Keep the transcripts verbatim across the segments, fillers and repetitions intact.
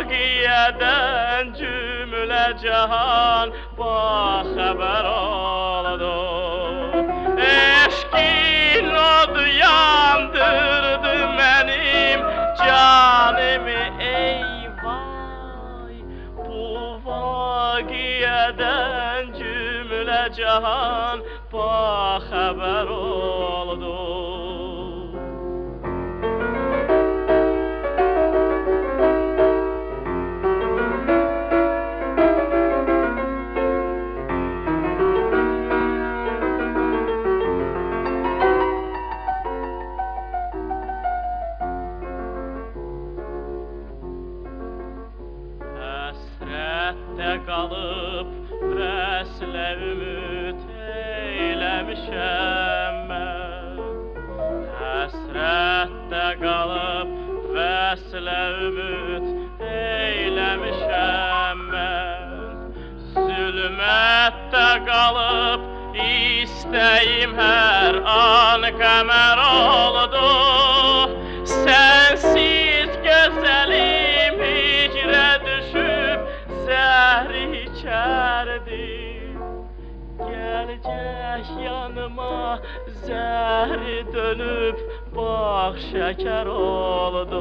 vaqiyədən cümlə cahan baxəbər oldu. Eşqin odu yandırdı mənim canımı, ey vay. Bu vaqiyədən cümlə cahan baxəbər oldu. Həsrətdə qalıb vəslə ümid eyləmişəm mən. Həsrətdə qalıb vəslə ümid eyləmişəm mən. Zülmətdə qalıb istəyim hər an qəmər oldu. Sənsiz gözəlim hicrə düşüb zəhri içərdim. Gəlcək yanıma zəhri dönüb bax şəkər oldu.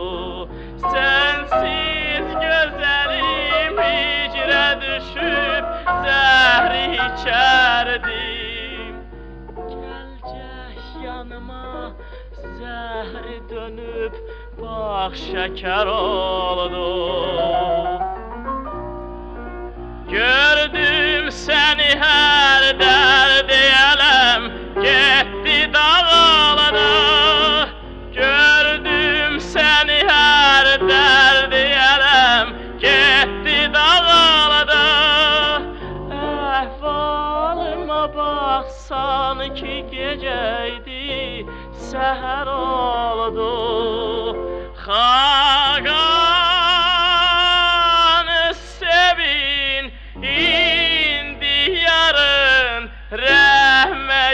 Sənsiz gözəlim hicrə düşüb zəhri içərdim. Gəlcək yanıma zəhri dönüb bax şəkər oldu. Gördüm səni hər dərd eləm getdi dağıldı. Gördüm səni hər dərd eləm getdi dağıldı. Əhvalıma baxsan ki gecəydi səhər oldu. Xaqanı sevin indi yarın rəhmə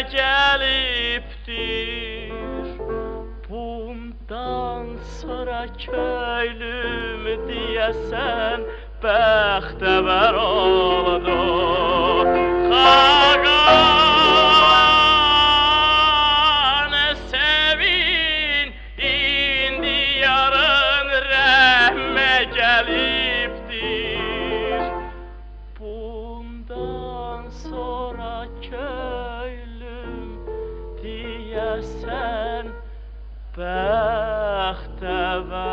gəlibdir. Bundan sonra köylüm deyəsən bəxtəvər oldu. Xaqanı sevin indi yarın rəhmə gəlibdir. Bundan sonra köylüm deyəsən bəxtəvər